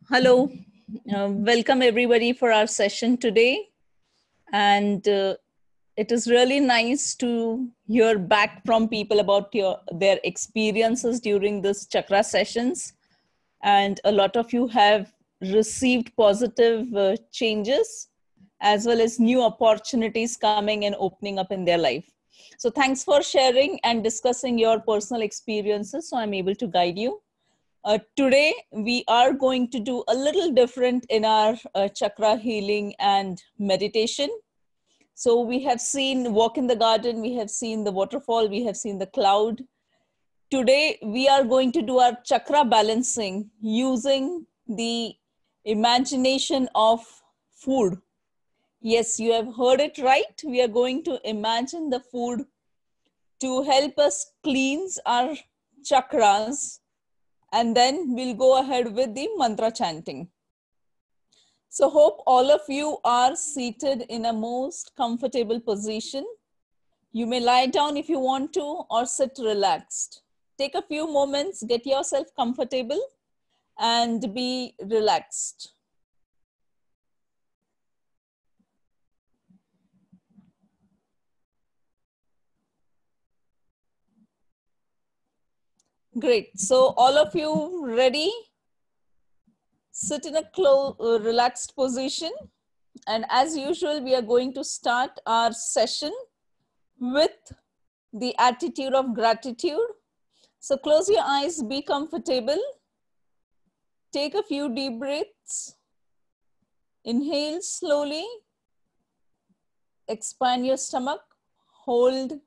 Hello, welcome everybody for our session today. And it is really nice to hear back from people about their experiences during this chakra sessions. And a lot of you have received positive changes as well as new opportunities coming and opening up in their life. So thanks for sharing and discussing your personal experiences so I'm able to guide you. Today, we are going to do a little different in our chakra healing and meditation. So we have seen walk in the garden, we have seen the waterfall, we have seen the cloud. Today, we are going to do our chakra balancing using the imagination of food. Yes, you have heard it right. We are going to imagine the food to help us cleanse our chakras, and then we'll go ahead with the mantra chanting. So hope all of you are seated in a most comfortable position. You may lie down if you want to or sit relaxed. Take a few moments, get yourself comfortable and be relaxed. Great. So all of you ready? Sit in a relaxed position. And as usual, we are going to start our session with the attitude of gratitude. So close your eyes, be comfortable. Take a few deep breaths. Inhale slowly. Expand your stomach. Hold.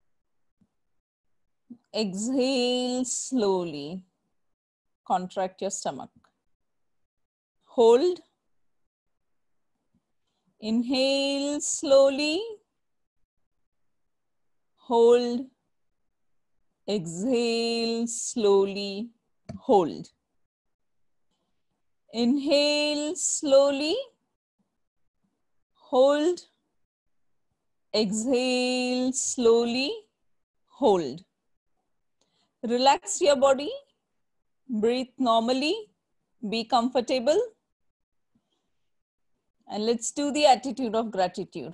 Exhale slowly. Contract your stomach. Hold. Inhale slowly. Hold. Exhale slowly. Hold. Inhale slowly. Hold. Exhale slowly. Hold. Relax your body. Breathe normally. Be comfortable. And let's do the attitude of gratitude.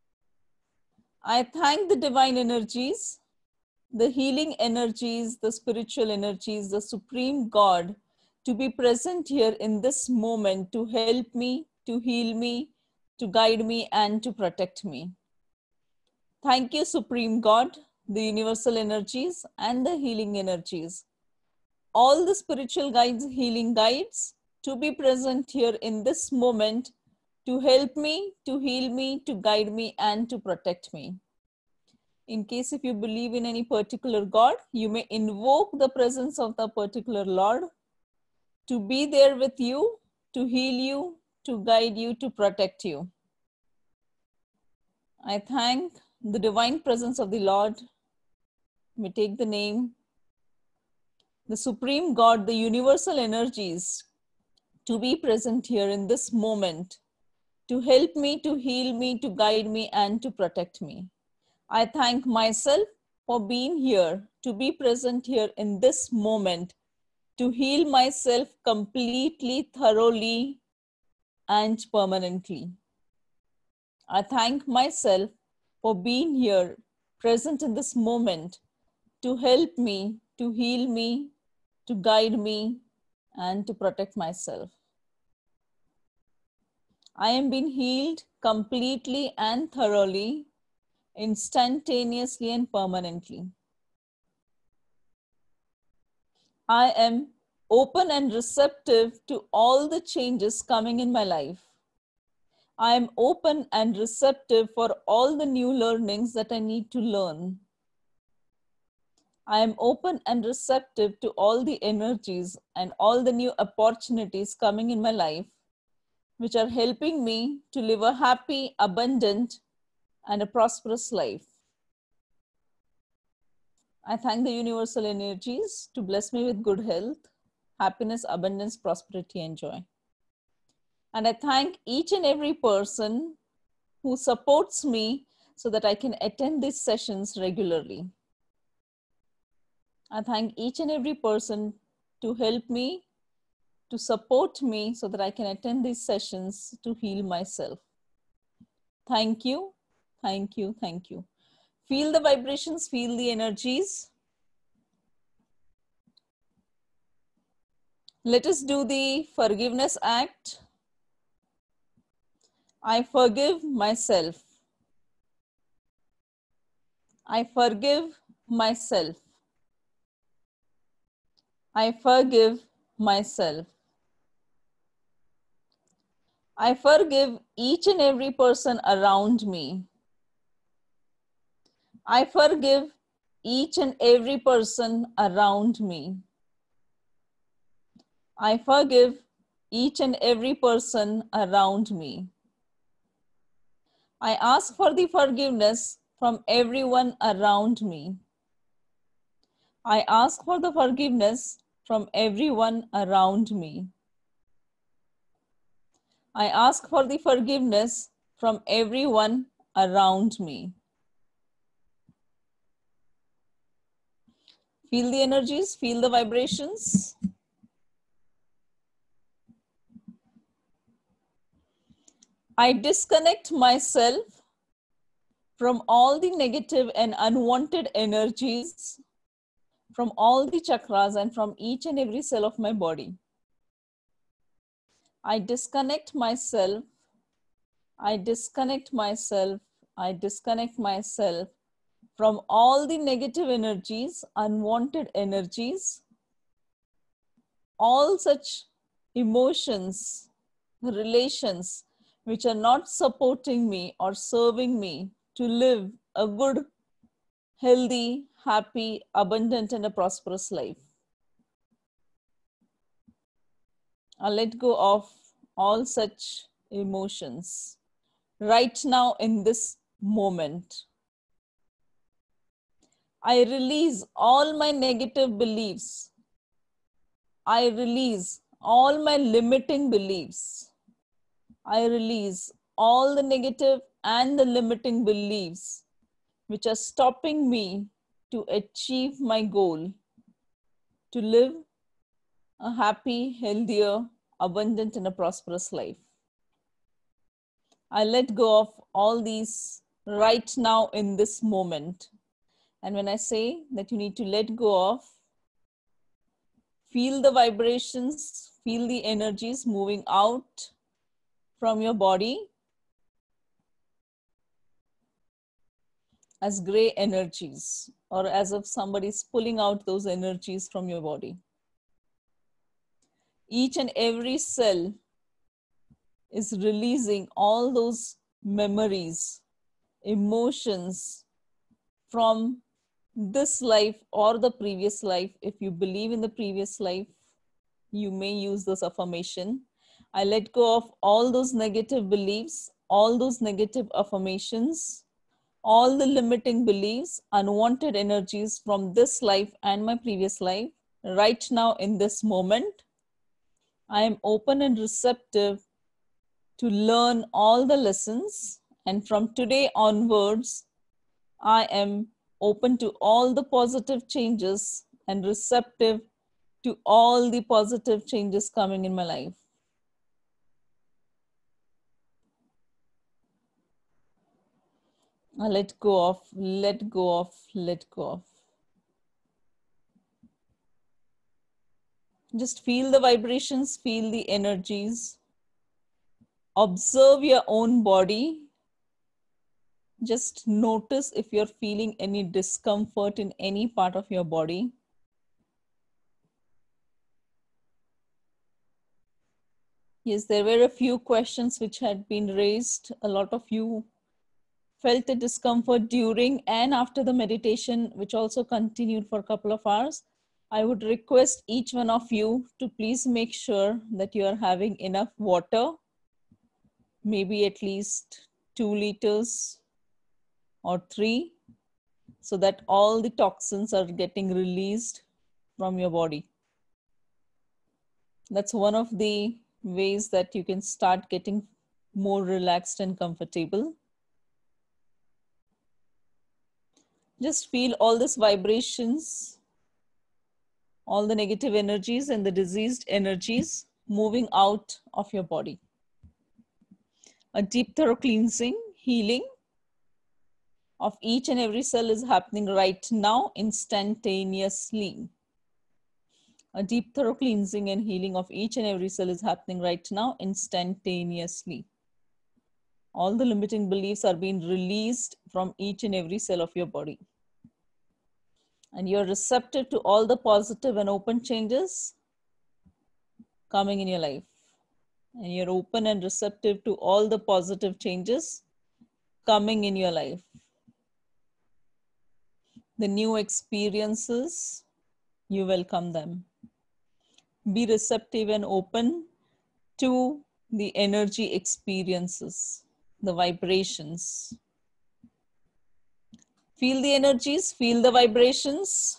I thank the divine energies, the healing energies, the spiritual energies, the Supreme God to be present here in this moment to help me, to heal me, to guide me, and to protect me. Thank you, Supreme God, the universal energies and the healing energies. All the spiritual guides, healing guides to be present here in this moment to help me, to heal me, to guide me, and to protect me. In case if you believe in any particular God, you may invoke the presence of the particular Lord to be there with you, to heal you, to guide you, to protect you. I thank the divine presence of the Lord. We take the name, the Supreme God, the universal energies to be present here in this moment, to help me, to heal me, to guide me, and to protect me. I thank myself for being here, to be present here in this moment, to heal myself completely, thoroughly, and permanently. I thank myself for being here, present in this moment, to help me, to heal me, to guide me, and to protect myself. I am being healed completely and thoroughly, instantaneously and permanently. I am open and receptive to all the changes coming in my life. I am open and receptive for all the new learnings that I need to learn. I am open and receptive to all the energies and all the new opportunities coming in my life, which are helping me to live a happy, abundant, and a prosperous life. I thank the universal energies to bless me with good health, happiness, abundance, prosperity, and joy. And I thank each and every person who supports me so that I can attend these sessions regularly. I thank each and every person to help me to support me so that I can attend these sessions to heal myself. Thank you, thank you, thank you. Feel the vibrations, feel the energies. Let us do the forgiveness act. I forgive myself. I forgive myself. I forgive myself. I forgive each and every person around me. I forgive each and every person around me. I forgive each and every person around me. I ask for the forgiveness from everyone around me. I ask for the forgiveness from everyone around me. I ask for the forgiveness from everyone around me. Feel the energies, feel the vibrations. I disconnect myself from all the negative and unwanted energies from all the chakras and from each and every cell of my body. I disconnect myself. I disconnect myself. I disconnect myself from all the negative energies, unwanted energies, all such emotions, relations which are not supporting me or serving me to live a good, healthy, happy, abundant, and a prosperous life. I let go of all such emotions right now in this moment. I release all my negative beliefs. I release all my limiting beliefs. I release all the negative and the limiting beliefs which are stopping me to achieve my goal, to live a happy, healthier, abundant, and a prosperous life. I let go of all these right now in this moment. And when I say that you need to let go of, feel the vibrations, feel the energies moving out from your body as gray energies, or as if somebody's pulling out those energies from your body. Each and every cell is releasing all those memories, emotions from this life or the previous life. If you believe in the previous life, you may use this affirmation. I let go of all those negative beliefs, all those negative affirmations, all the limiting beliefs, unwanted energies from this life and my previous life. Right now in this moment, I am open and receptive to learn all the lessons. And from today onwards, I am open to all the positive changes and receptive to all the positive changes coming in my life. I let go of, let go of, let go of. Just feel the vibrations, feel the energies. Observe your own body. Just notice if you're feeling any discomfort in any part of your body. Yes, there were a few questions which had been raised. A lot of you felt a discomfort during and after the meditation, which also continued for a couple of hours. I would request each one of you to please make sure that you are having enough water, maybe at least 2 liters or 3, so that all the toxins are getting released from your body. That's one of the ways that you can start getting more relaxed and comfortable. Just feel all these vibrations, all the negative energies and the diseased energies. moving out of your body. A deep thorough cleansing, healing of each and every cell is happening right now, instantaneously. A deep thorough cleansing and healing of each and every cell is happening right now, instantaneously. All the limiting beliefs are being released from each and every cell of your body. And you're receptive to all the positive and open changes coming in your life. And you're open and receptive to all the positive changes coming in your life. The new experiences, you welcome them. Be receptive and open to the energy experiences, the vibrations. Feel the energies, feel the vibrations.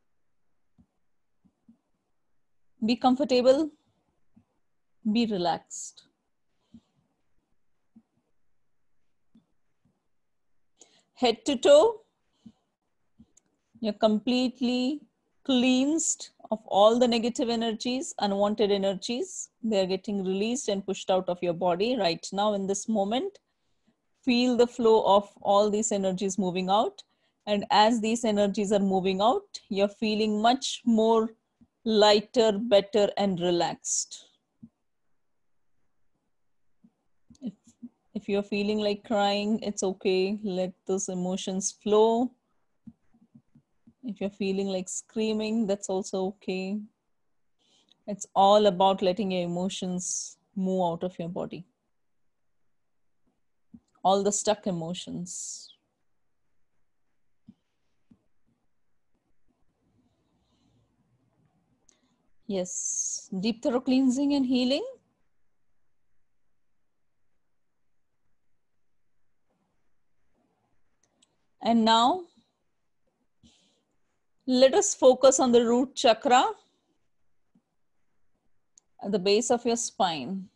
Be comfortable, be relaxed. Head to toe, you're completely cleansed of all the negative energies, unwanted energies. They're getting released and pushed out of your body right now in this moment. Feel the flow of all these energies moving out. And as these energies are moving out, you're feeling much more lighter, better, and relaxed. If you're feeling like crying, it's okay. Let those emotions flow. If you're feeling like screaming, that's also okay. It's all about letting your emotions move out of your body. All the stuck emotions. Yes, deep thorough cleansing and healing. And now, let us focus on the root chakra at the base of your spine.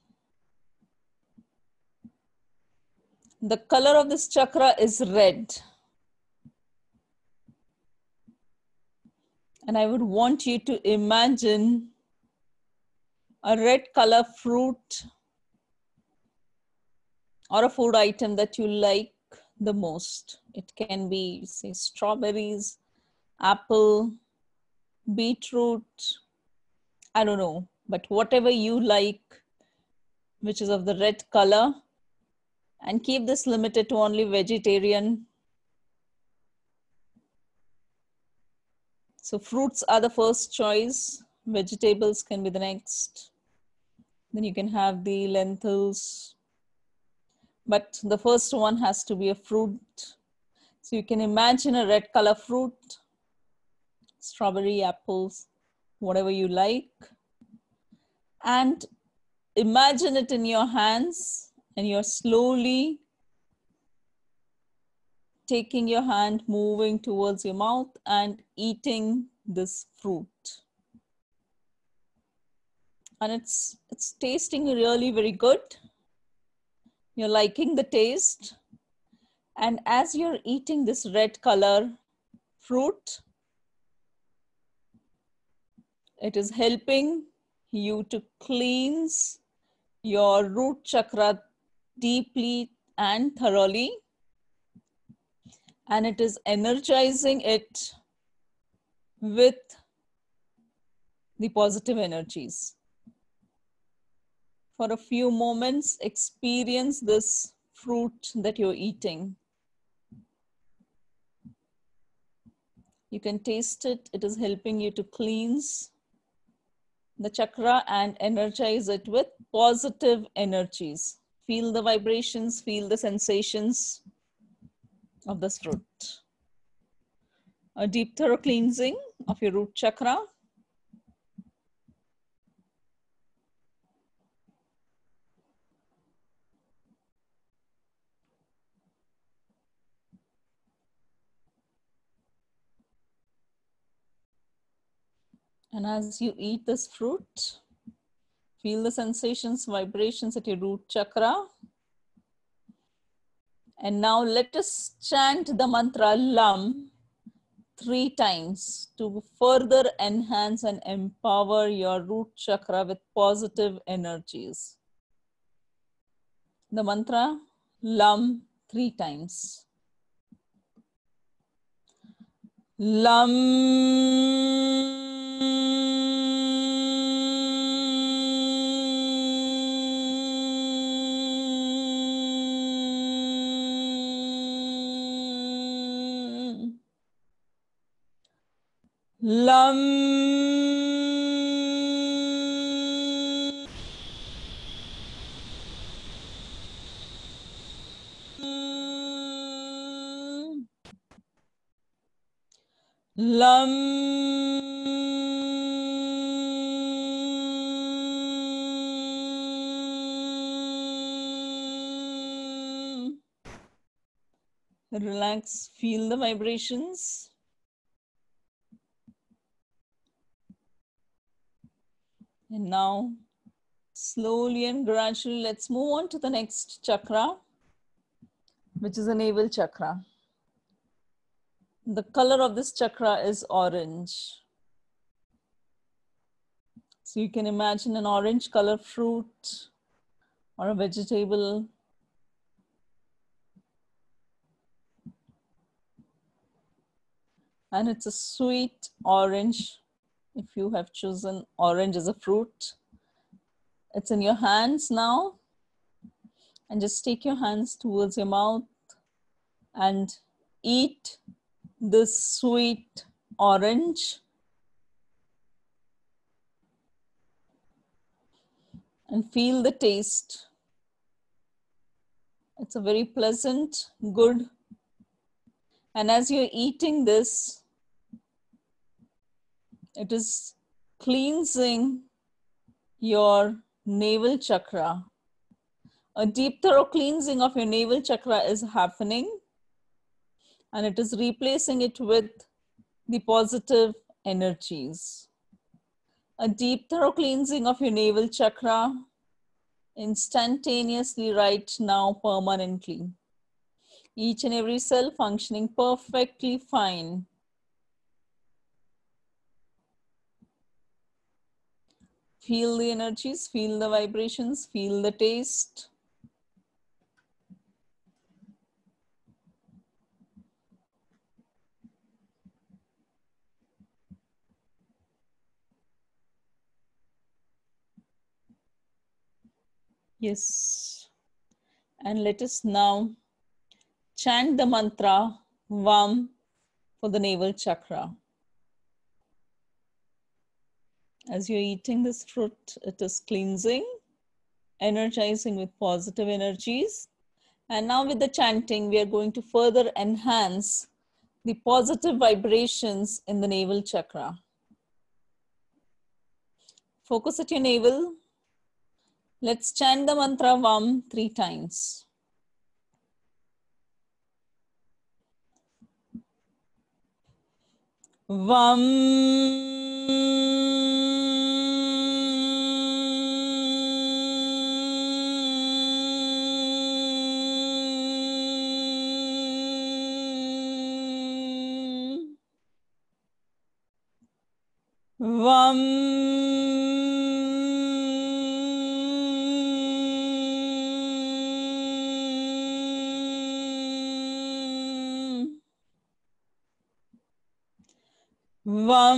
The color of this chakra is red. And I would want you to imagine a red color fruit or a food item that you like the most. It can be, say, strawberries, apple, beetroot, I don't know, but whatever you like, which is of the red color, and keep this limited to only vegetarian. So fruits are the first choice. Vegetables can be the next. Then you can have the lentils. But the first one has to be a fruit. So you can imagine a red color fruit, strawberry, apples, whatever you like. And imagine it in your hands, and you're slowly taking your hand, moving towards your mouth and eating this fruit. And it's tasting really very good. You're liking the taste. And as you're eating this red color fruit, it is helping you to cleanse your root chakra deeply and thoroughly. And it is energizing it with the positive energies. For a few moments, experience this fruit that you're eating. You can taste it. It is helping you to cleanse the chakra and energize it with positive energies. Feel the vibrations, feel the sensations of this fruit. A deep thorough cleansing of your root chakra. And as you eat this fruit, feel the sensations, vibrations at your root chakra. And now let us chant the mantra LUM 3 times to further enhance and empower your root chakra with positive energies. The mantra Lam 3 times. Lam. Lam. Lam. Relax, feel the vibrations. And now, slowly and gradually, let's move on to the next chakra, which is the navel chakra. The color of this chakra is orange. So you can imagine an orange color fruit or a vegetable. And it's a sweet orange. If you have chosen orange as a fruit, it's in your hands now. And just take your hands towards your mouth and eat this sweet orange. And feel the taste. It's a very pleasant, good. And as you're eating this, it is cleansing your navel chakra. A deep, thorough cleansing of your navel chakra is happening, and it is replacing it with the positive energies. A deep, thorough cleansing of your navel chakra instantaneously right now, permanently. Each and every cell functioning perfectly fine. Feel the energies, feel the vibrations, feel the taste. Yes. And let us now chant the mantra Vam for the navel chakra. As you're eating this fruit, it is cleansing, energizing with positive energies. And now with the chanting, we are going to further enhance the positive vibrations in the navel chakra. Focus at your navel. Let's chant the mantra Vam 3 times. Vam. Vam. Vam.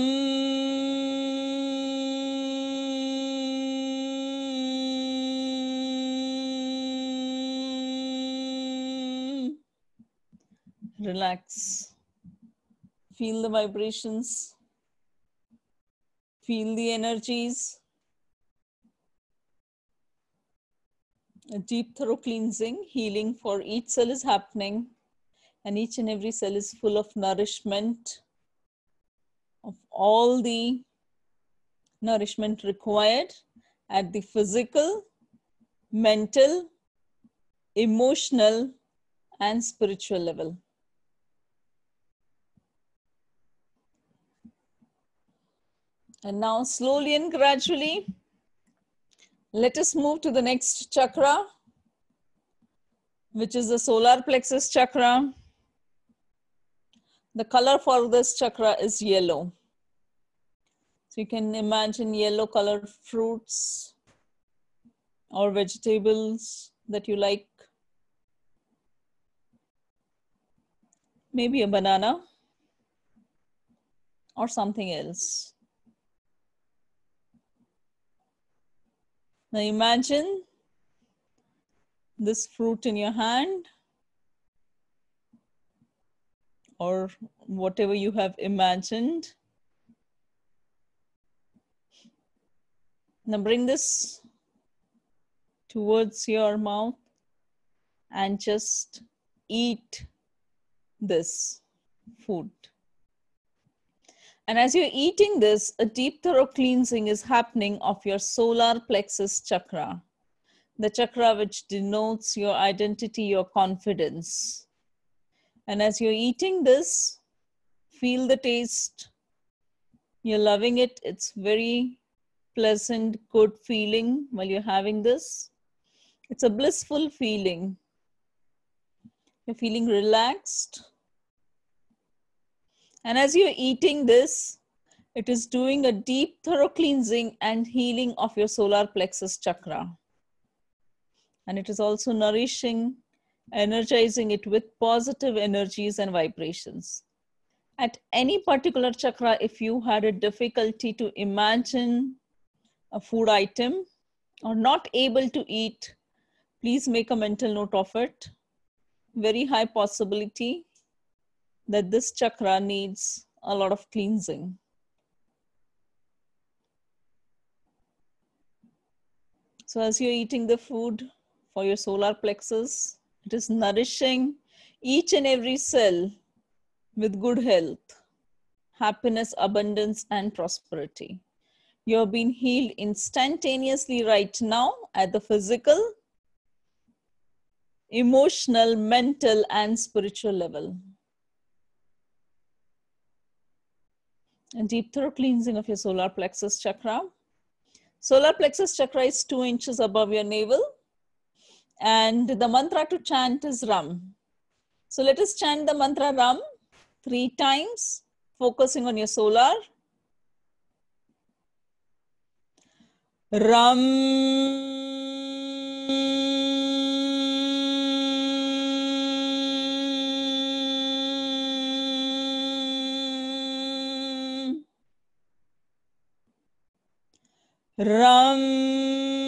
Relax. Feel the vibrations. Feel the energies. A deep, thorough cleansing, healing for each cell is happening, and each and every cell is full of nourishment, of all the nourishment required at the physical, mental, emotional, and spiritual level. And now, slowly and gradually, let us move to the next chakra, which is the solar plexus chakra. The color for this chakra is yellow. So you can imagine yellow colored fruits or vegetables that you like. Maybe a banana or something else. Now imagine this fruit in your hand or whatever you have imagined. Now bring this towards your mouth and just eat this food. And as you're eating this, a deep thorough cleansing is happening of your solar plexus chakra, the chakra which denotes your identity, your confidence. And as you're eating this, feel the taste. You're loving it. It's very pleasant, good feeling while you're having this. It's a blissful feeling. You're feeling relaxed. And as you're eating this, it is doing a deep, thorough cleansing and healing of your solar plexus chakra. And it is also nourishing, energizing it with positive energies and vibrations. At any particular chakra, if you had a difficulty to imagine a food item or not able to eat, please make a mental note of it. Very high possibility that this chakra needs a lot of cleansing. So as you're eating the food for your solar plexus, it is nourishing each and every cell with good health, happiness, abundance, and prosperity. You're being healed instantaneously right now at the physical, emotional, mental, and spiritual level. A deep thorough cleansing of your solar plexus chakra. Solar plexus chakra is 2 inches above your navel. And the mantra to chant is Ram. So let us chant the mantra Ram 3 times, focusing on your solar. Ram. Ram.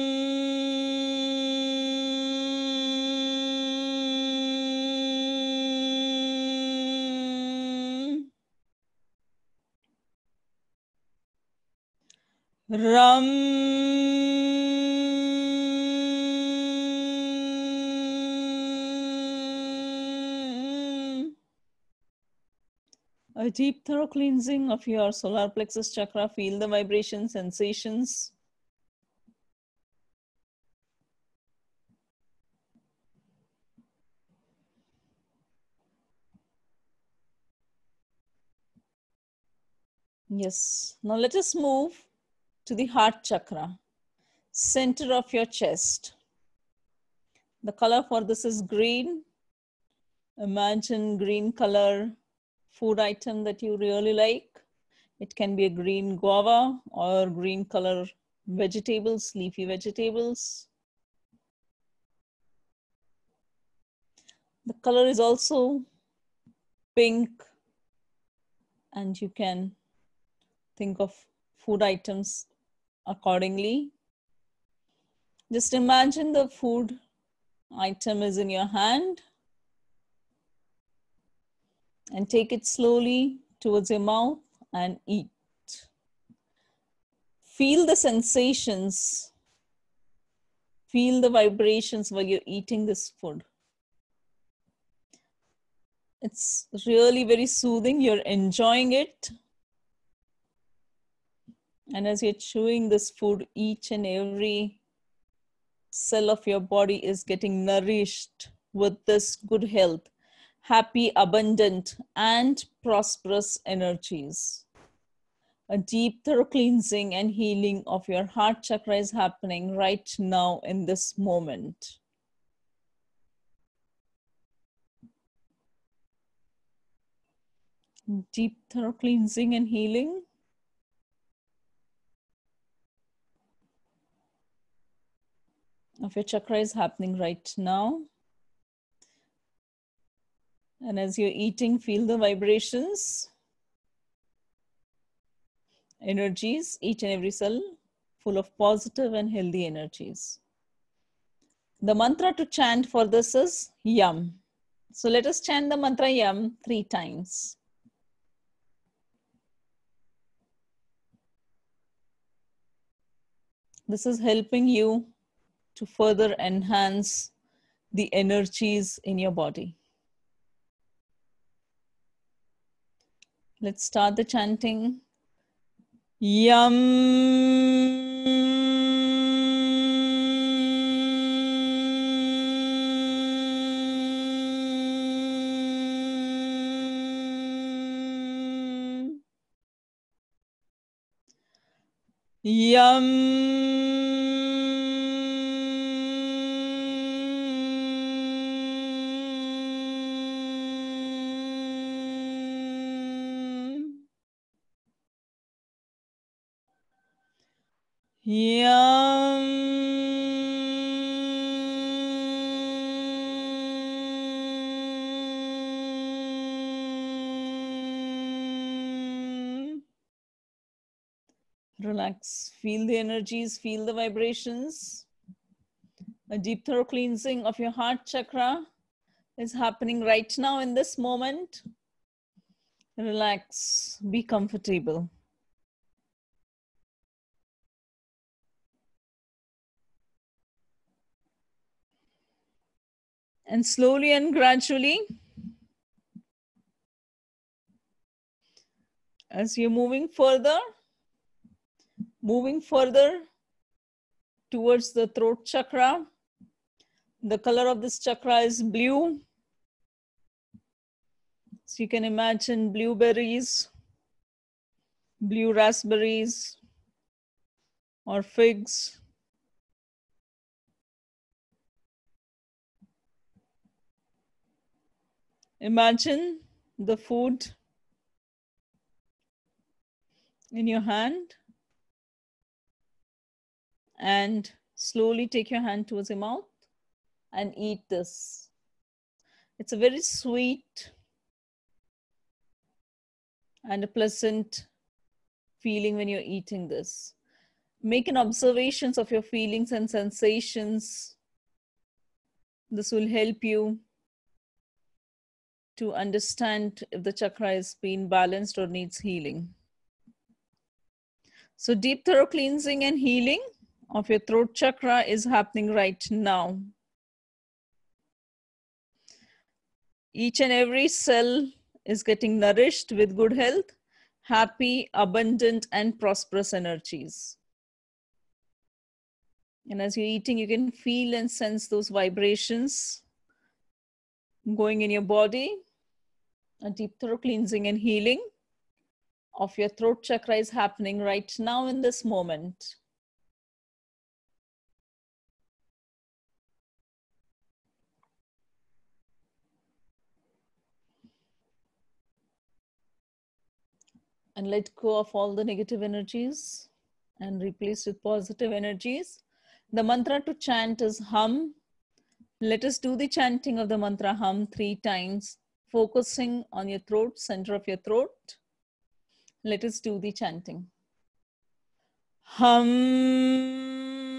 Ram. A deep thorough cleansing of your solar plexus chakra. Feel the vibration sensations. Yes. Now let us move to the heart chakra, center of your chest. The color for this is green. Imagine green color food item that you really like. It can be a green guava or green color vegetables, leafy vegetables. The color is also pink, and you can think of food items accordingly. Just imagine the food item is in your hand and take it slowly towards your mouth and eat. Feel the sensations, feel the vibrations while you're eating this food. It's really very soothing. You're enjoying it. And as you're chewing this food, each and every cell of your body is getting nourished with this good health, happy, abundant, and prosperous energies. A deep thorough cleansing and healing of your heart chakra is happening right now in this moment. Deep thorough cleansing and healing of your chakra is happening right now. And as you're eating, feel the vibrations, energies, each and every cell full of positive and healthy energies. The mantra to chant for this is Yam. So let us chant the mantra Yam 3 times. This is helping you to further enhance the energies in your body. Let's start the chanting. Yam. Yam. Yam. Relax, feel the energies, feel the vibrations. A deep thorough cleansing of your heart chakra is happening right now in this moment. Relax, be comfortable. And slowly and gradually, as you're moving further towards the throat chakra. The color of this chakra is blue. So you can imagine blueberries, blue raspberries, or figs. Imagine the food in your hand and slowly take your hand towards your mouth and eat this. It's a very sweet and a pleasant feeling when you're eating this. Make an observations of your feelings and sensations. This will help you to understand if the chakra is being balanced or needs healing. So deep thorough cleansing and healing of your throat chakra is happening right now. Each and every cell is getting nourished with good health, happy, abundant, and prosperous energies. And as you're eating, you can feel and sense those vibrations going in your body. A deep thorough cleansing and healing of your throat chakra is happening right now in this moment. And let go of all the negative energies and replace with positive energies. The mantra to chant is hum. Let us do the chanting of the mantra hum 3 times, focusing on your throat, center of your throat. Let us do the chanting. Hum.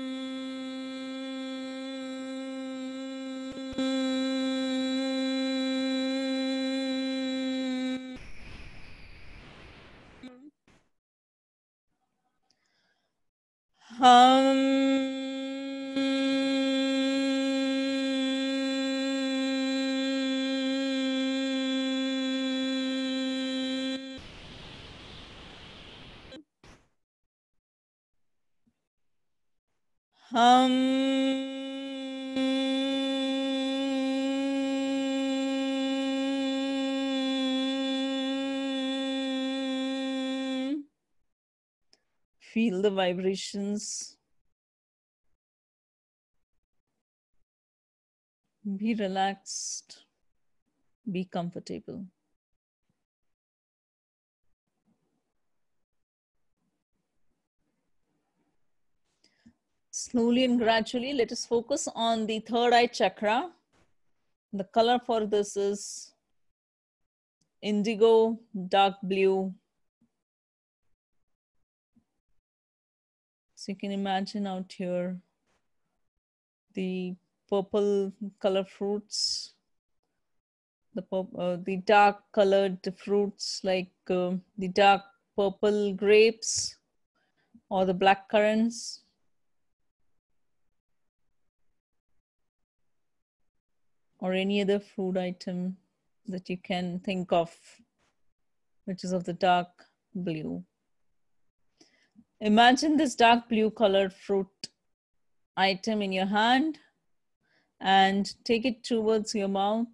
Feel the vibrations. Be relaxed. Be comfortable. Slowly and gradually, let us focus on the third eye chakra. The color for this is indigo, dark blue. So you can imagine out here the purple color fruits, the dark colored fruits like the dark purple grapes or the black currants. Or any other food item that you can think of, which is of the dark blue. Imagine this dark blue colored fruit item in your hand and take it towards your mouth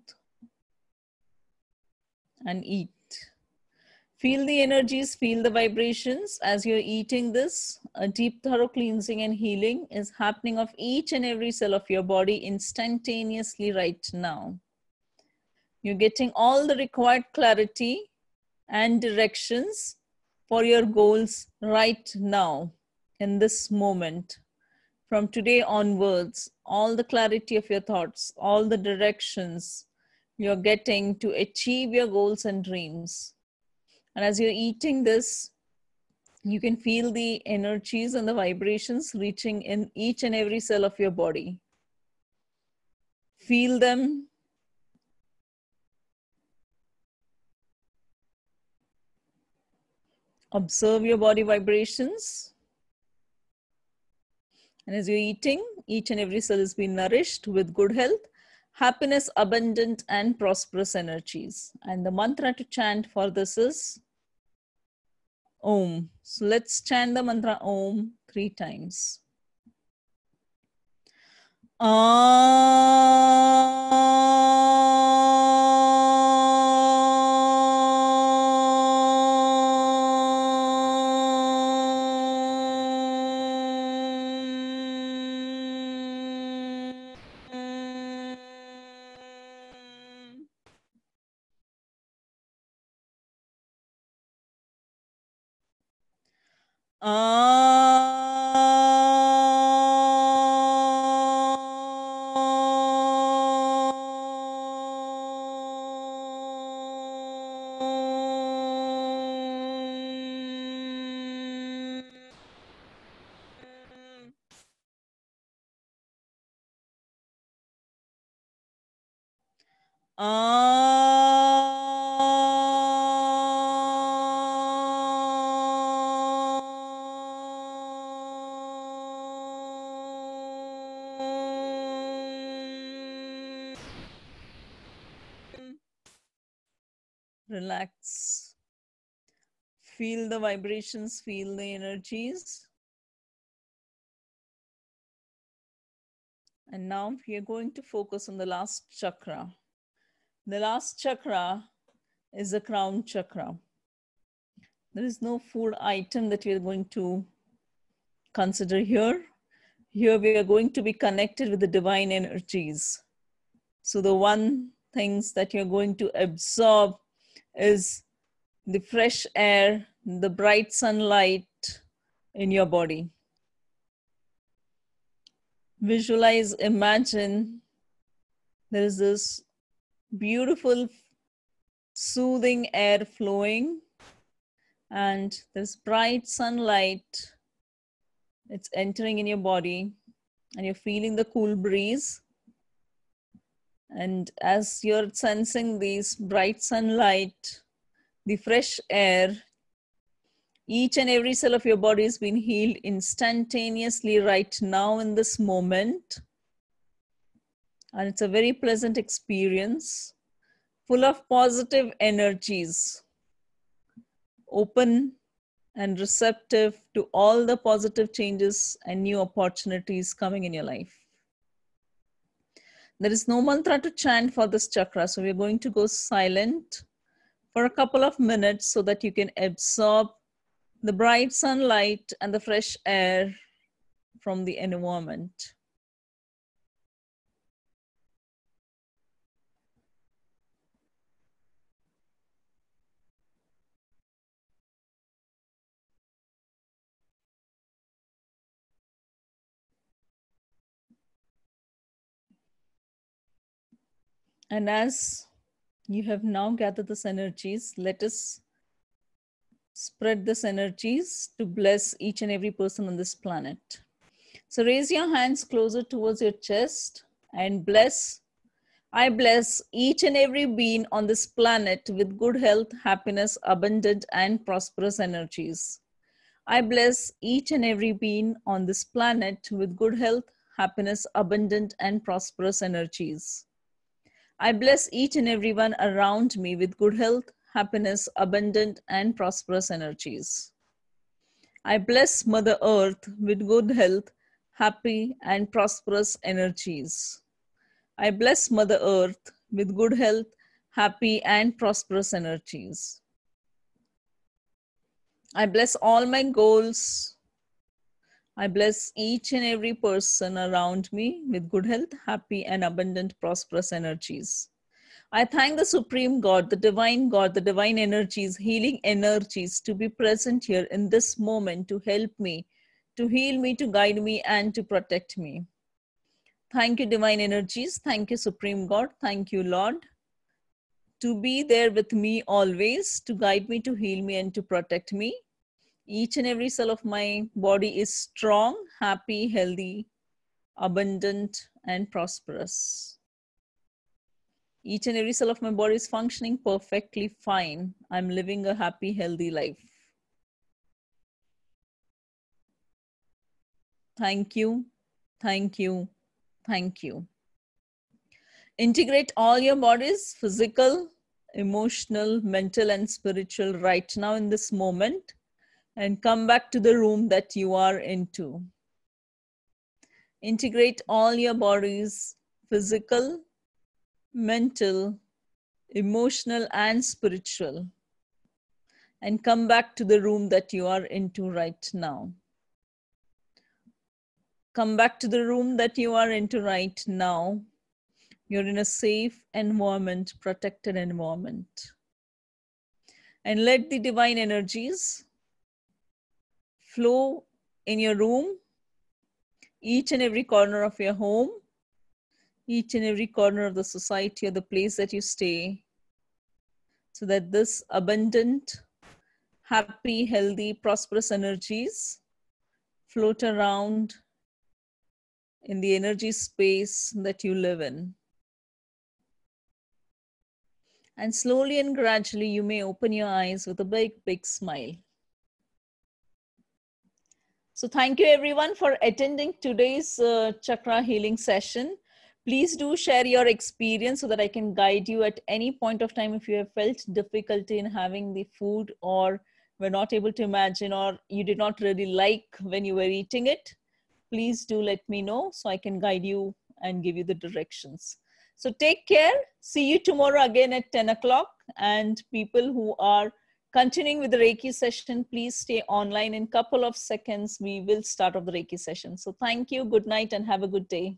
and eat. Feel the energies, feel the vibrations as you're eating this. A deep, thorough cleansing and healing is happening of each and every cell of your body instantaneously right now. You're getting all the required clarity and directions for your goals right now, in this moment. From today onwards, all the clarity of your thoughts, all the directions you're getting to achieve your goals and dreams. And as you're eating this, you can feel the energies and the vibrations reaching in each and every cell of your body. Feel them. Observe your body vibrations. And as you're eating, each and every cell is being nourished with good health, happiness, abundant, and prosperous energies. And the mantra to chant for this is Om. So let's chant the mantra Om 3 times. Relax. Feel the vibrations, feel the energies. And now we are going to focus on the last chakra. The last chakra is the crown chakra. There is no food item that we are going to consider here. Here we are going to be connected with the divine energies. So the one things that you're going to absorb is the fresh air, the bright sunlight in your body. Visualize, imagine there is this beautiful, soothing air flowing and there's bright sunlight. It's entering in your body and you're feeling the cool breeze. And as you're sensing this bright sunlight, the fresh air, each and every cell of your body has been healed instantaneously right now in this moment. And it's a very pleasant experience, full of positive energies, open and receptive to all the positive changes and new opportunities coming in your life. There is no mantra to chant for this chakra, so we're going to go silent for a couple of minutes so that you can absorb the bright sunlight and the fresh air from the environment. And as you have now gathered this energies, let us spread this energies to bless each and every person on this planet. So raise your hands closer towards your chest and bless. I bless each and every being on this planet with good health, happiness, abundant, and prosperous energies. I bless each and every being on this planet with good health, happiness, abundant, and prosperous energies. I bless each and everyone around me with good health, happiness, abundant, and prosperous energies. I bless Mother Earth with good health, happy, and prosperous energies. I bless Mother Earth with good health, happy, and prosperous energies. I bless all my goals. I bless each and every person around me with good health, happy, and abundant, prosperous energies. I thank the Supreme God, the divine energies, healing energies to be present here in this moment to help me, to heal me, to guide me, and to protect me. Thank you, divine energies. Thank you, Supreme God. Thank you, Lord, to be there with me always, to guide me, to heal me, and to protect me. Each and every cell of my body is strong, happy, healthy, abundant, and prosperous. Each and every cell of my body is functioning perfectly fine. I'm living a happy, healthy life. Thank you, thank you, thank you. Integrate all your bodies, physical, emotional, mental, and spiritual right now in this moment, and come back to the room that you are into. Integrate all your bodies, physical, mental, emotional, and spiritual, and come back to the room that you are into right now. Come back to the room that you are into right now. You're in a safe environment, protected environment. And let the divine energies flow in your room, each and every corner of your home, each and every corner of the society or the place that you stay, so that this abundant, happy, healthy, prosperous energies float around in the energy space that you live in. And slowly and gradually, you may open your eyes with a big, big smile. So thank you everyone for attending today's chakra healing session. Please do share your experience so that I can guide you at any point of time if you have felt difficulty in having the food or were not able to imagine or you did not really like when you were eating it. Please do let me know so I can guide you and give you the directions. So take care. See you tomorrow again at 10 o'clock. And people who are continuing with the Reiki session, please stay online. In a couple of seconds, we will start off the Reiki session. So thank you. Good night and have a good day.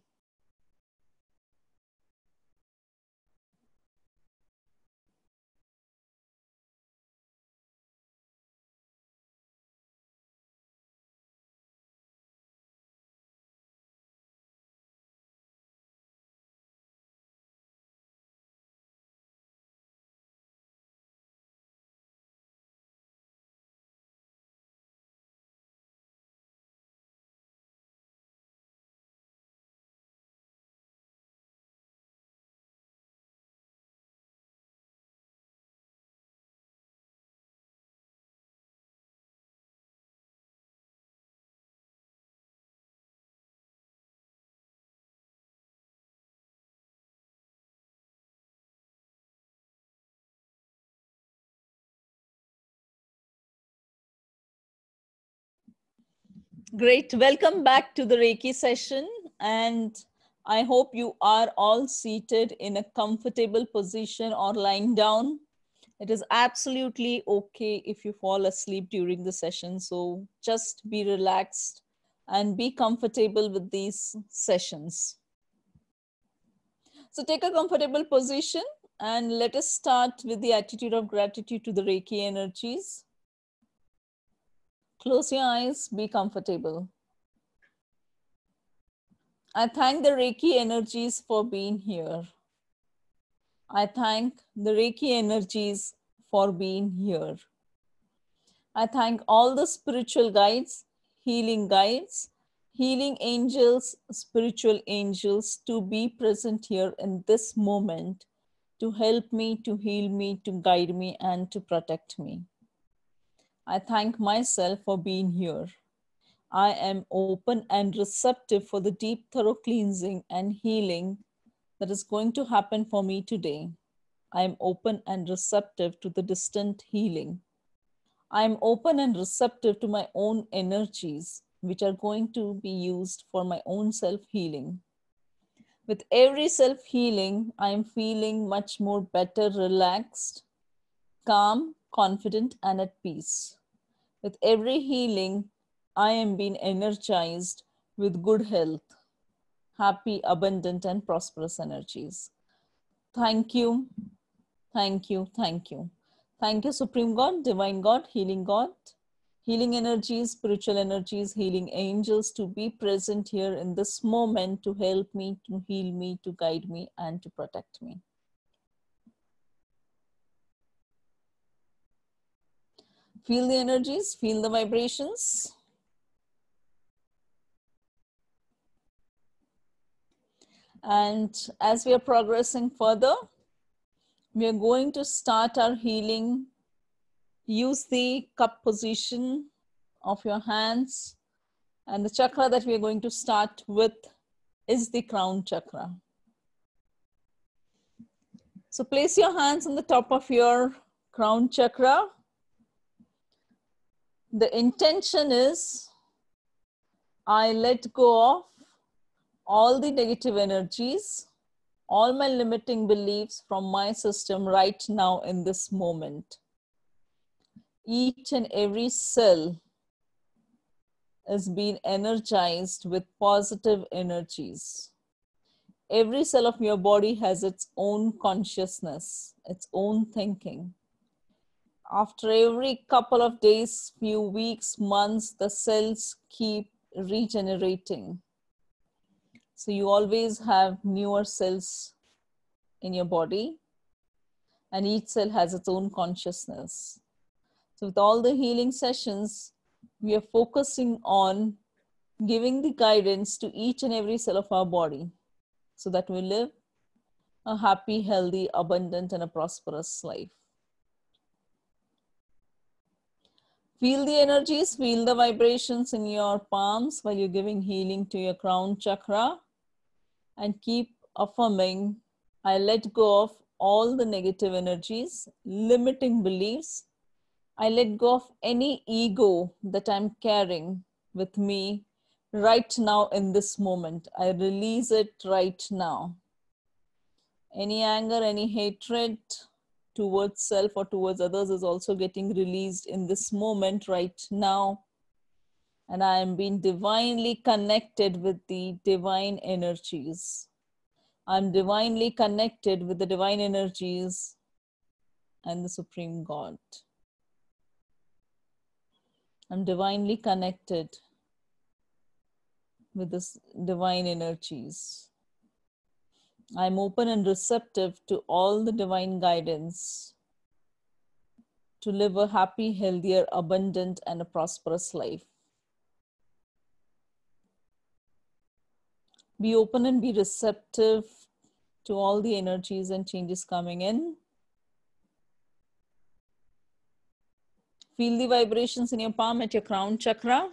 Great. Welcome back to the Reiki session. And I hope you are all seated in a comfortable position or lying down. It is absolutely okay if you fall asleep during the session. So just be relaxed and be comfortable with these sessions. So take a comfortable position and let us start with the attitude of gratitude to the Reiki energies. Close your eyes, be comfortable. I thank the Reiki energies for being here. I thank the Reiki energies for being here. I thank all the spiritual guides, healing angels, spiritual angels to be present here in this moment to help me, to heal me, to guide me, and to protect me. I thank myself for being here. I am open and receptive for the deep, thorough cleansing and healing that is going to happen for me today. I am open and receptive to the distant healing. I am open and receptive to my own energies, which are going to be used for my own self-healing. With every self-healing, I am feeling much more better, relaxed, calm, confident, and at peace. With every healing, I am being energized with good health, happy, abundant, and prosperous energies. Thank you, thank you, thank you. Thank you, Supreme God, Divine God, healing energies, spiritual energies, healing angels to be present here in this moment to help me, to heal me, to guide me, and to protect me. Feel the energies, feel the vibrations. And as we are progressing further, we are going to start our healing. Use the cup position of your hands. And the chakra that we are going to start with is the crown chakra. So place your hands on the top of your crown chakra. The intention is, I let go of all the negative energies, all my limiting beliefs from my system right now in this moment. Each and every cell is being energized with positive energies. Every cell of your body has its own consciousness, its own thinking. After every couple of days, few weeks, months, the cells keep regenerating. So you always have newer cells in your body, and each cell has its own consciousness. So with all the healing sessions, we are focusing on giving the guidance to each and every cell of our body so that we live a happy, healthy, abundant, and a prosperous life. Feel the energies, feel the vibrations in your palms while you're giving healing to your crown chakra, and keep affirming, I let go of all the negative energies, limiting beliefs. I let go of any ego that I'm carrying with me right now in this moment. I release it right now. Any anger, any hatred towards self or towards others is also getting released in this moment right now. And I am being divinely connected with the divine energies. I'm divinely connected with the divine energies and the Supreme God. I'm divinely connected with this divine energies. I'm open and receptive to all the divine guidance to live a happy, healthier, abundant, and a prosperous life. Be open and be receptive to all the energies and changes coming in. Feel the vibrations in your palm at your crown chakra.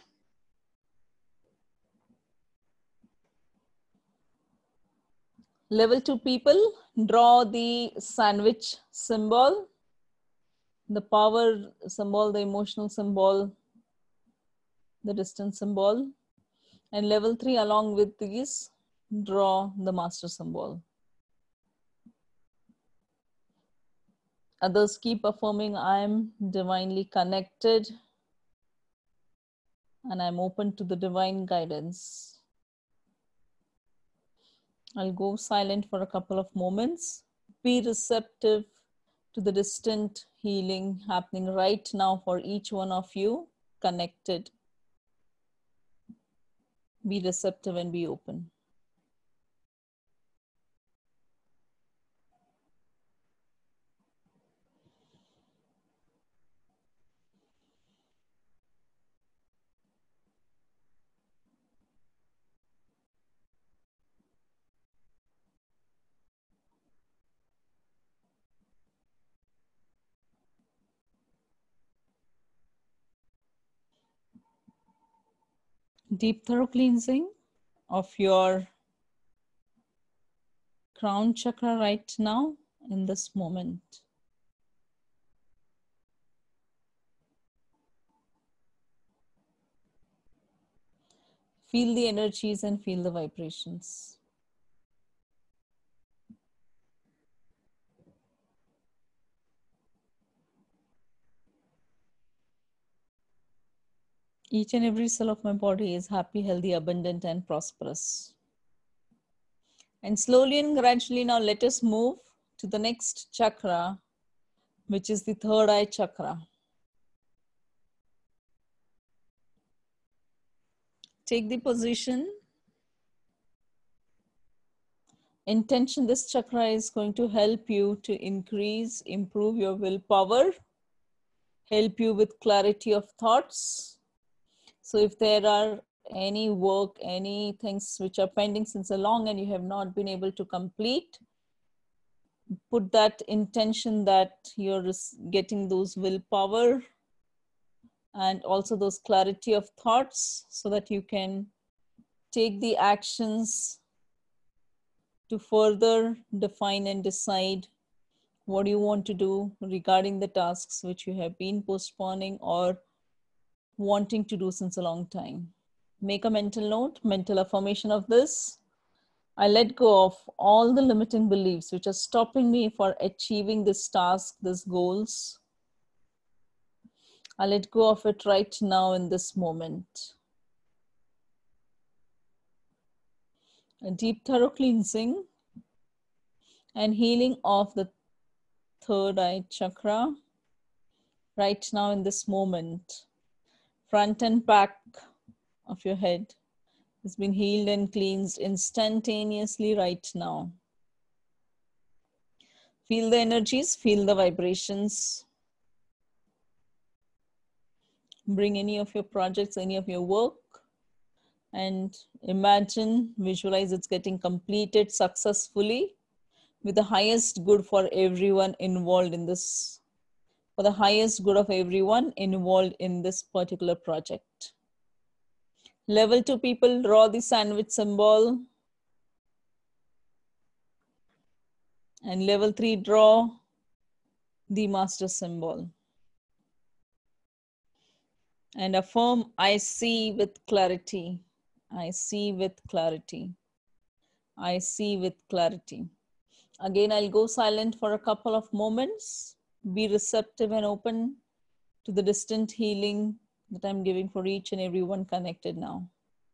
Level 2 people, draw the sandwich symbol, the power symbol, the emotional symbol, the distance symbol. And level 3, along with these, draw the master symbol. Others keep affirming, I am divinely connected and I'm open to the divine guidance. I'll go silent for a couple of moments. Be receptive to the distant healing happening right now for each one of you connected. Be receptive and be open. Deep thorough cleansing of your crown chakra right now in this moment. Feel the energies and feel the vibrations. Each and every cell of my body is happy, healthy, abundant, and prosperous. And slowly and gradually now let us move to the next chakra, which is the third eye chakra. Take the position. Intention, this chakra is going to help you to increase, improve your willpower, help you with clarity of thoughts. So if there are any work, any things which are pending since long and you have not been able to complete, put that intention that you're getting those willpower and also those clarity of thoughts so that you can take the actions to further define and decide what you want to do regarding the tasks which you have been postponing or wanting to do since a long time. Make a mental note, mental affirmation of this. I let go of all the limiting beliefs which are stopping me for achieving this task, these goals. I let go of it right now in this moment. A deep thorough cleansing and healing of the third eye chakra right now in this moment. Front and back of your head has been healed and cleansed instantaneously right now. Feel the energies, feel the vibrations. Bring any of your projects, any of your work, and imagine, visualize it's getting completed successfully with the highest good for everyone involved in this, for the highest good of everyone involved in this particular project. Level 2 people, draw the sandwich symbol. And level 3, draw the master symbol. And affirm, I see with clarity. I see with clarity. I see with clarity. Again, I'll go silent for a couple of moments. Be receptive and open to the distant healing that I'm giving for each and everyone connected now.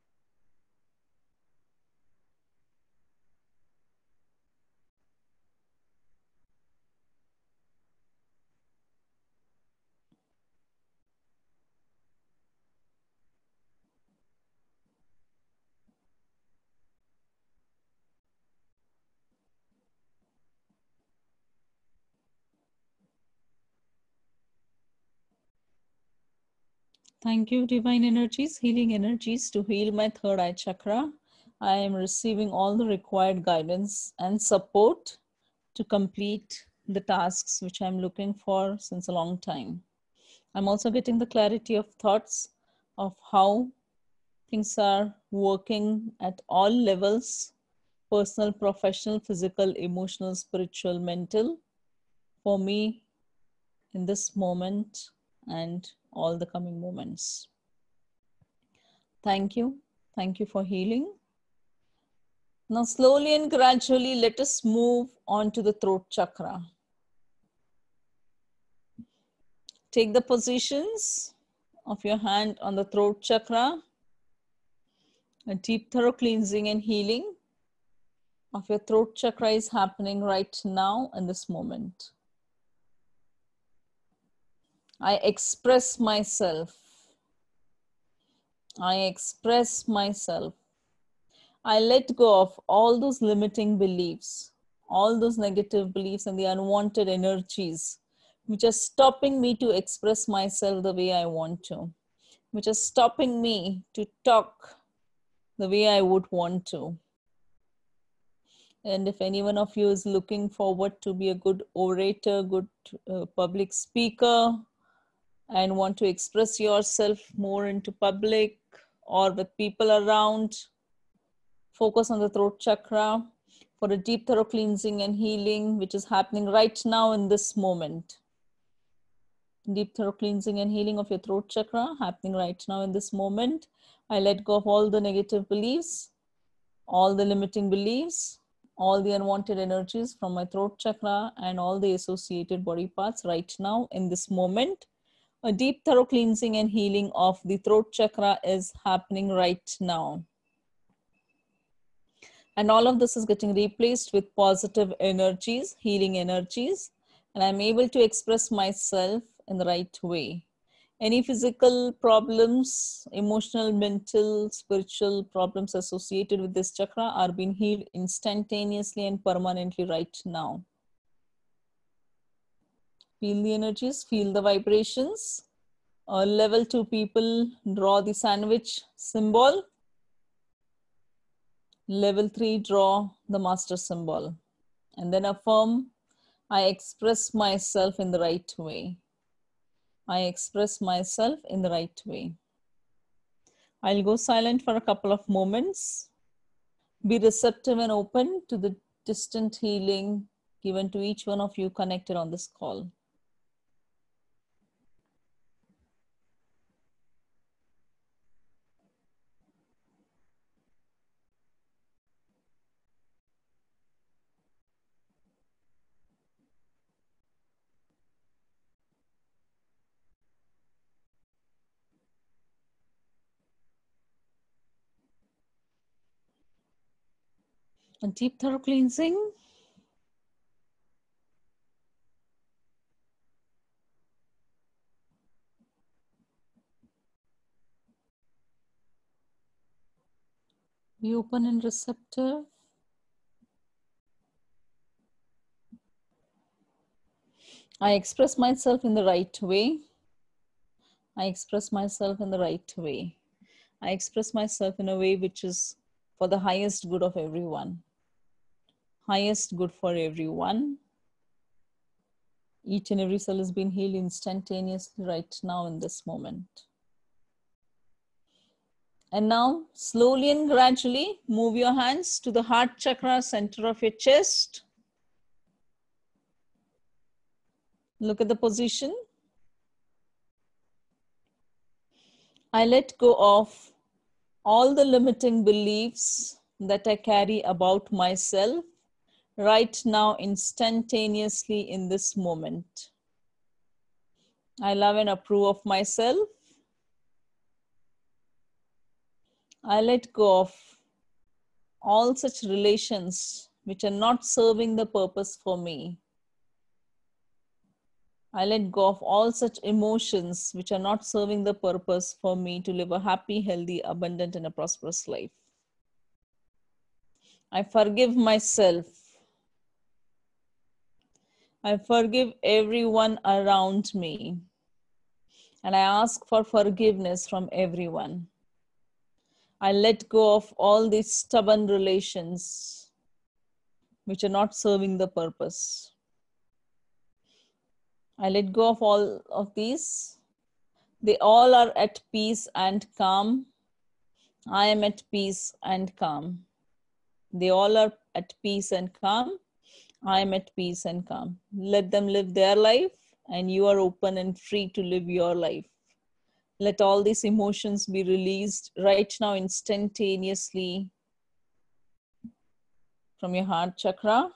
Thank you, divine energies, healing energies to heal my third eye chakra. I am receiving all the required guidance and support to complete the tasks which I'm looking for since a long time. I'm also getting the clarity of thoughts of how things are working at all levels: personal, professional, physical, emotional, spiritual, mental, for me in this moment and all the coming moments. Thank you. Thank you for healing. Now, slowly and gradually, let us move on to the throat chakra. Take the positions of your hand on the throat chakra. A deep, thorough cleansing and healing of your throat chakra is happening right now in this moment. I express myself. I express myself. I let go of all those limiting beliefs, all those negative beliefs and the unwanted energies which are stopping me to express myself the way I want to, which are stopping me to talk the way I would want to. And if any one of you is looking forward to be a good orator, good public speaker, and want to express yourself more into public, or with people around. Focus on the throat chakra for a deep, thorough cleansing and healing, which is happening right now in this moment. Deep, thorough cleansing and healing of your throat chakra happening right now in this moment. I let go of all the negative beliefs, all the limiting beliefs, all the unwanted energies from my throat chakra and all the associated body parts right now in this moment. A deep, thorough cleansing and healing of the throat chakra is happening right now. And all of this is getting replaced with positive energies, healing energies, and I'm able to express myself in the right way. Any physical problems, emotional, mental, spiritual problems associated with this chakra are being healed instantaneously and permanently right now. Feel the energies, feel the vibrations. Level 2 people, draw the sandwich symbol. Level 3, draw the master symbol. And then affirm, I express myself in the right way. I express myself in the right way. I'll go silent for a couple of moments. Be receptive and open to the distant healing given to each one of you connected on this call. A deep, thorough cleansing. Be open and receptive. I express myself in the right way. I express myself in the right way. I express myself in a way which is for the highest good of everyone. Highest good for everyone. Each and every cell is being healed instantaneously right now in this moment. And now, slowly and gradually, move your hands to the heart chakra, center of your chest. Look at the position. I let go of all the limiting beliefs that I carry about myself right now, instantaneously in this moment. I love and approve of myself. I let go of all such relations which are not serving the purpose for me. I let go of all such emotions which are not serving the purpose for me to live a happy, healthy, abundant, and a prosperous life. I forgive myself. I forgive everyone around me. And I ask for forgiveness from everyone. I let go of all these stubborn relations which are not serving the purpose. I let go of all of these. They all are at peace and calm. I am at peace and calm. They all are at peace and calm. I am at peace and calm. Let them live their life, and you are open and free to live your life. Let all these emotions be released right now instantaneously from your heart chakra.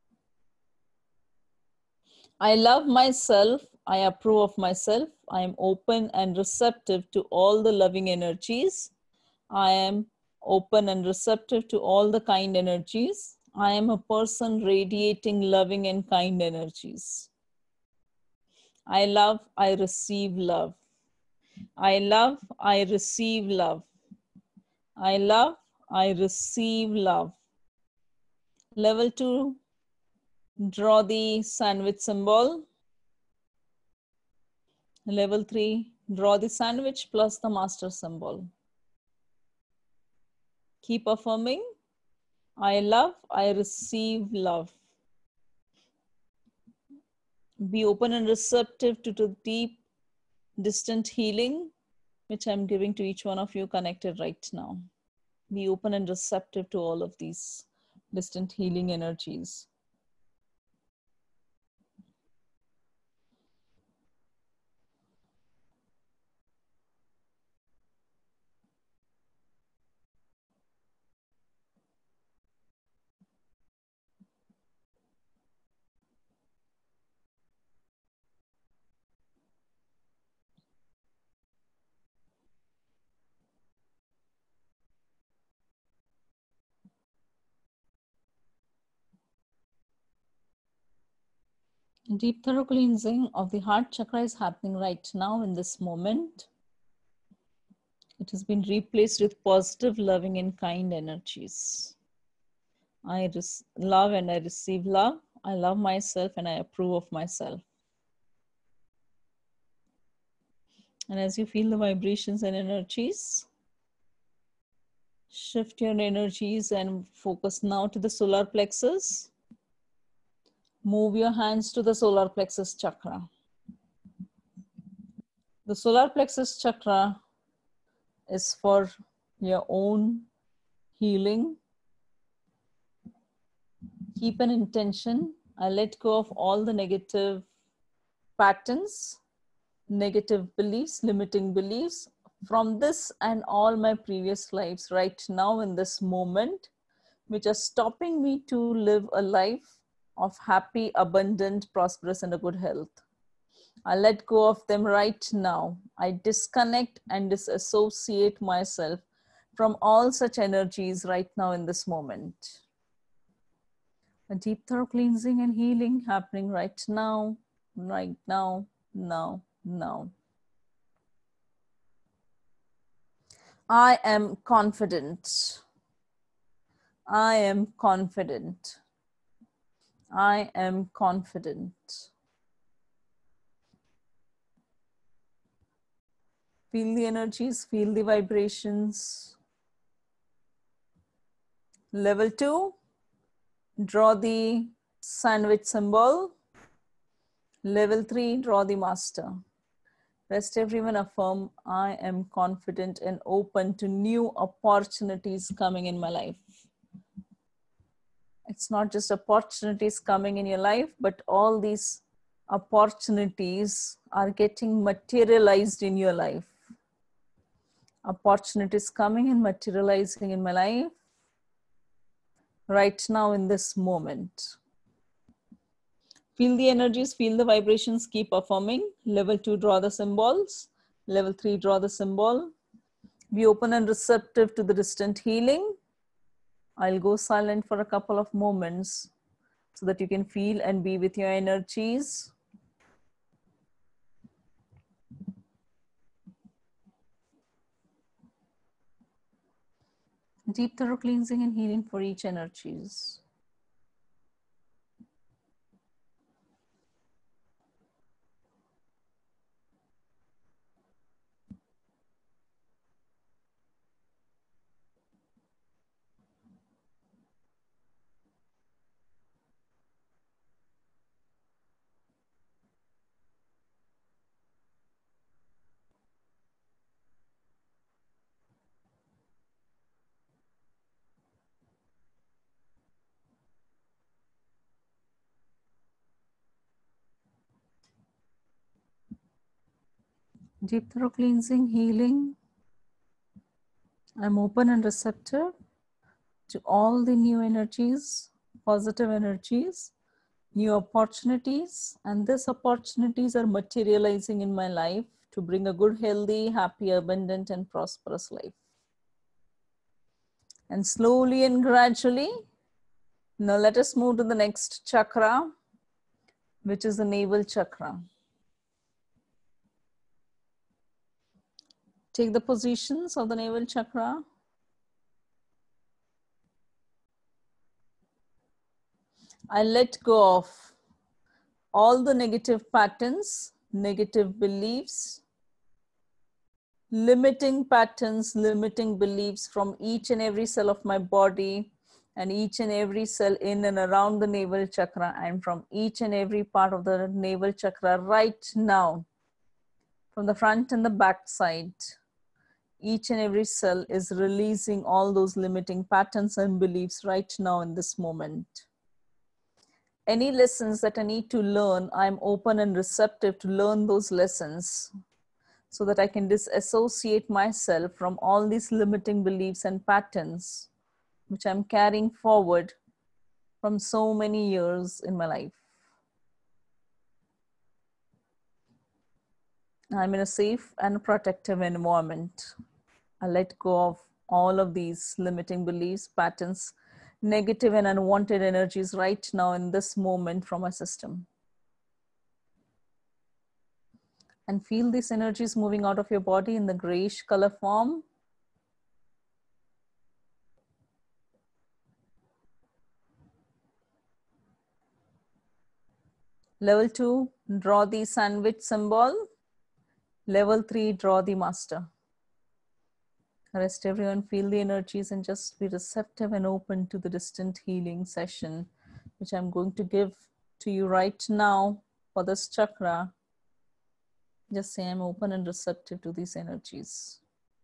I love myself. I approve of myself. I am open and receptive to all the loving energies. I am open and receptive to all the kind energies. I am a person radiating loving and kind energies. I love, I receive love. I love, I receive love. I love, I receive love. Level 2, draw the sandwich symbol. Level 3, draw the sandwich plus the master symbol. Keep affirming. I love, I receive love. Be open and receptive to deep, distant healing which I'm giving to each one of you connected right now. Be open and receptive to all of these distant healing energies. Deep thorough cleansing of the heart chakra is happening right now in this moment. It has been replaced with positive, loving, and kind energies. I love and I receive love. I love myself and I approve of myself. And as you feel the vibrations and energies, shift your energies and focus now to the solar plexus. Move your hands to the solar plexus chakra. The solar plexus chakra is for your own healing. Keep an intention. I let go of all the negative patterns, negative beliefs, limiting beliefs from this and all my previous lives right now in this moment, which are stopping me to live a life of happy, abundant, prosperous, and a good health. I let go of them right now. I disconnect and disassociate myself from all such energies right now in this moment. A deep thorough cleansing and healing happening right now, now. I am confident. I am confident. I am confident. Feel the energies, feel the vibrations. Level 2, draw the sandwich symbol. Level 3, draw the master. Rest everyone affirm, I am confident and open to new opportunities coming in my life. It's not just opportunities coming in your life, but all these opportunities are getting materialized in your life. Opportunities coming and materializing in my life right now in this moment. Feel the energies, feel the vibrations, keep affirming. Level 2, draw the symbols. Level 3, draw the symbol. Be open and receptive to the distant healing. I'll go silent for a couple of moments so that you can feel and be with your energies. Deep thorough cleansing and healing for each energies. Deep thorough cleansing, healing. I'm open and receptive to all the new energies, positive energies, new opportunities, and these opportunities are materializing in my life to bring a good, healthy, happy, abundant, and prosperous life. And slowly and gradually, now let us move to the next chakra, which is the navel chakra. Take the positions of the navel chakra. I let go of all the negative patterns, negative beliefs, limiting patterns, limiting beliefs from each and every cell of my body and each and every cell in and around the navel chakra and from each and every part of the navel chakra right now, from the front and the back side. Each and every cell is releasing all those limiting patterns and beliefs right now in this moment. Any lessons that I need to learn, I'm open and receptive to learn those lessons so that I can disassociate myself from all these limiting beliefs and patterns which I'm carrying forward from so many years in my life. I'm in a safe and protective environment. I let go of all of these limiting beliefs, patterns, negative and unwanted energies right now in this moment from my system. And feel these energies moving out of your body in the grayish color form. Level 2, draw the sandwich symbol. Level 3, draw the master. Rest everyone, feel the energies and just be receptive and open to the distant healing session, which I'm going to give to you right now for this chakra. Just say I'm open and receptive to these energies.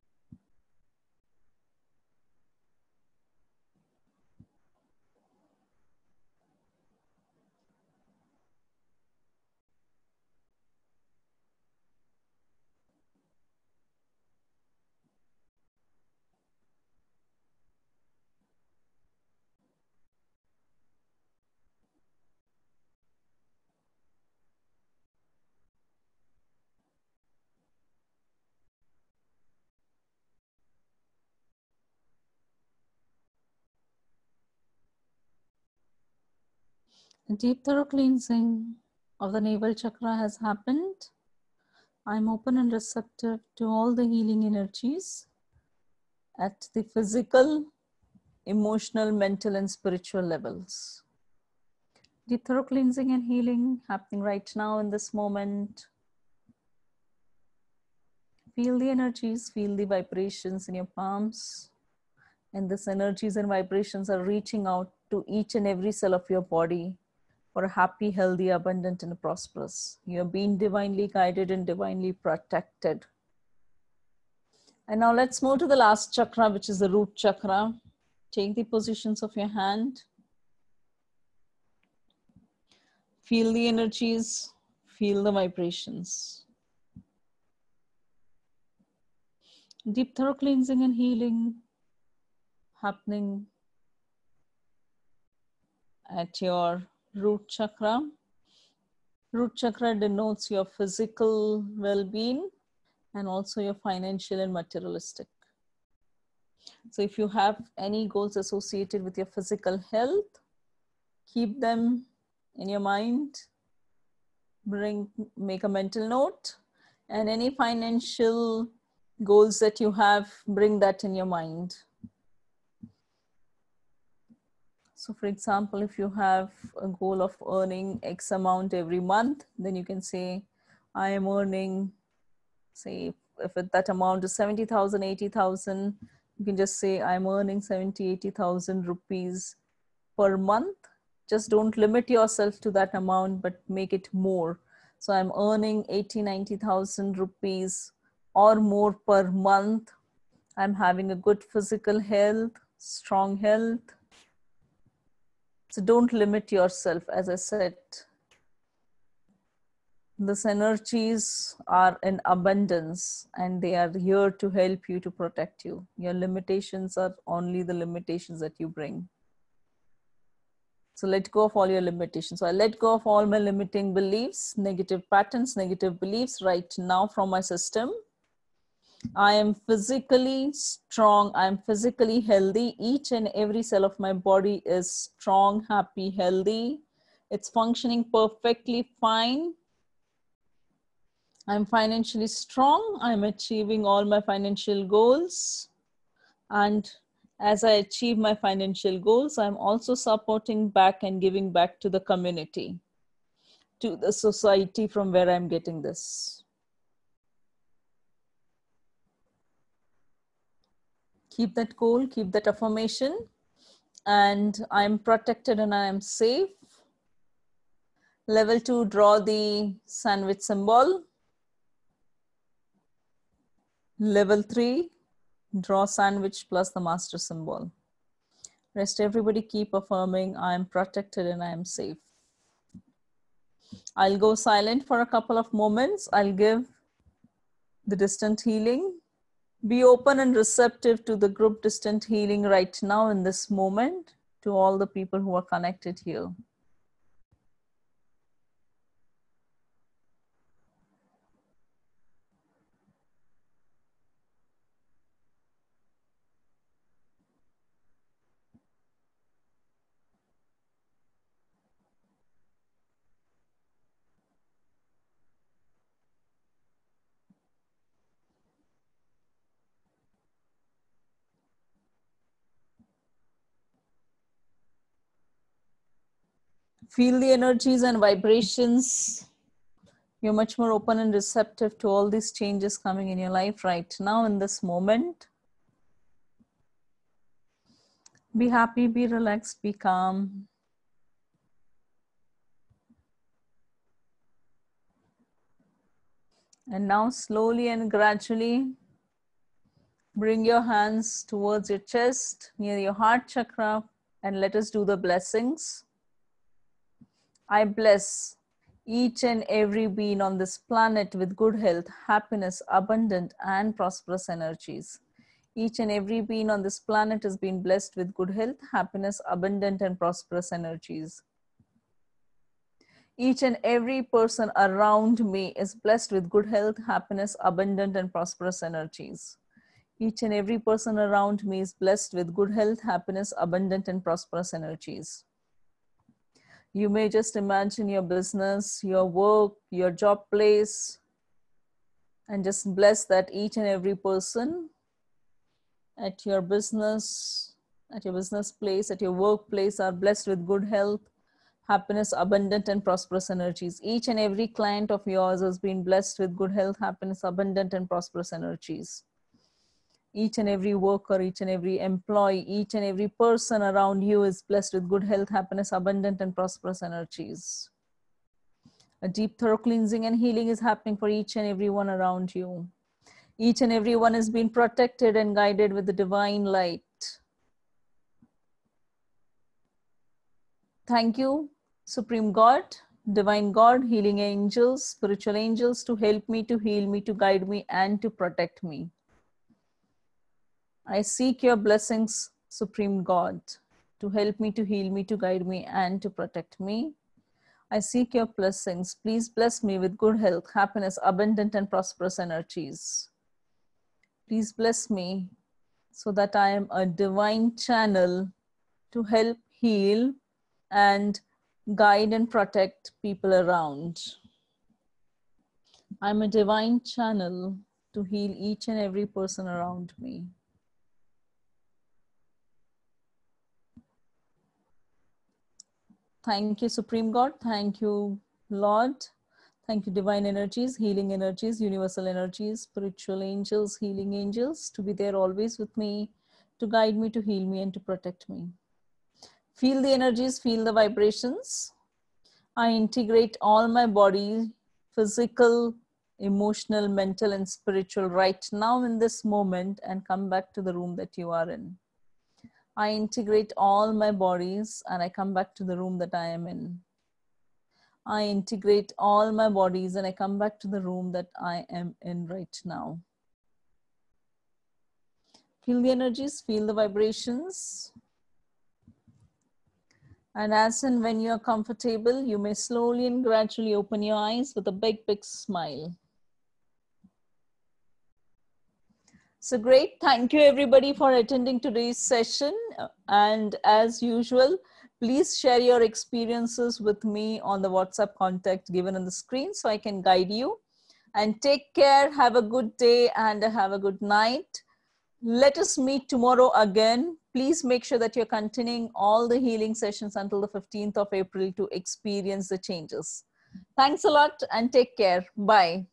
A deep thorough cleansing of the navel chakra has happened. I'm open and receptive to all the healing energies at the physical, emotional, mental, and spiritual levels. Deep thorough cleansing and healing happening right now in this moment. Feel the energies, feel the vibrations in your palms. And these energies and vibrations are reaching out to each and every cell of your body for a happy, healthy, abundant, and prosperous. You're being divinely guided and divinely protected. And now let's move to the last chakra, which is the root chakra. Take the positions of your hand. Feel the energies, feel the vibrations. Deep thorough cleansing and healing happening at your root chakra. Root chakra denotes your physical well-being and also your financial and materialistic. So if you have any goals associated with your physical health, keep them in your mind, make a mental note, and any financial goals that you have, bring that in your mind. So for example, if you have a goal of earning X amount every month, then you can say, I am earning, say, if that amount is 70,000, 80,000, you can just say, I'm earning 70, 80,000 rupees per month. Just don't limit yourself to that amount, but make it more. So I'm earning 80, 90,000 rupees or more per month. I'm having a good physical health, strong health. So don't limit yourself. As I said, these energies are in abundance and they are here to help you, to protect you. Your limitations are only the limitations that you bring. So let go of all your limitations. So I let go of all my limiting beliefs, negative patterns, negative beliefs right now from my system. I am physically strong. I'm physically healthy. Each and every cell of my body is strong, happy, healthy. It's functioning perfectly fine. I'm financially strong. I'm achieving all my financial goals. And as I achieve my financial goals, I'm also supporting back and giving back to the community, to the society from where I'm getting this. Keep that goal, keep that affirmation, and I'm protected and I am safe. Level 2, draw the sandwich symbol. Level 3, Draw sandwich plus the master symbol. Rest everybody keep affirming, I am protected and I am safe. I'll go silent for a couple of moments. I'll give the distant healing. Be open and receptive to the group distant healing right now in this moment, to all the people who are connected here. Feel the energies and vibrations. You're much more open and receptive to all these changes coming in your life right now in this moment. Be happy, be relaxed, be calm. And now slowly and gradually, bring your hands towards your chest, near your heart chakra, and let us do the blessings. I bless each and every being on this planet with good health, happiness, abundant and prosperous energies. Each and every being on this planet has been blessed with good health, happiness, abundant and prosperous energies. Each and every person around me is blessed with good health, happiness, abundant and prosperous energies. Each and every person around me is blessed with good health, happiness, abundant and prosperous energies. You may just imagine your business, your work, your job place, and just bless that each and every person at your business place, at your workplace are blessed with good health, happiness, abundant and prosperous energies. Each and every client of yours has been blessed with good health, happiness, abundant and prosperous energies. Each and every worker, each and every employee, each and every person around you is blessed with good health, happiness, abundant and prosperous energies. A deep thorough cleansing and healing is happening for each and every one around you. Each and every one has been protected and guided with the divine light. Thank you, Supreme God, Divine God, healing angels, spiritual angels, to help me, to heal me, to guide me, and to protect me. I seek your blessings, Supreme God, to help me, to heal me, to guide me, and to protect me. I seek your blessings. Please bless me with good health, happiness, abundant and prosperous energies. Please bless me so that I am a divine channel to help heal and guide and protect people around. I'm a divine channel to heal each and every person around me. Thank you, Supreme God. Thank you, Lord. Thank you, divine energies, healing energies, universal energies, spiritual angels, healing angels, to be there always with me, to guide me, to heal me, and to protect me. Feel the energies, feel the vibrations. I integrate all my body, physical, emotional, mental, and spiritual right now in this moment, and come back to the room that you are in. I integrate all my bodies and I come back to the room that I am in. I integrate all my bodies and I come back to the room that I am in right now. Feel the energies, feel the vibrations. And as and when you're comfortable, you may slowly and gradually open your eyes with a big, big smile. So great. Thank you everybody for attending today's session. And as usual, please share your experiences with me on the WhatsApp contact given on the screen so I can guide you. And take care. Have a good day and have a good night. Let us meet tomorrow again. Please make sure that you're continuing all the healing sessions until the 15th of April to experience the changes. Thanks a lot and take care. Bye.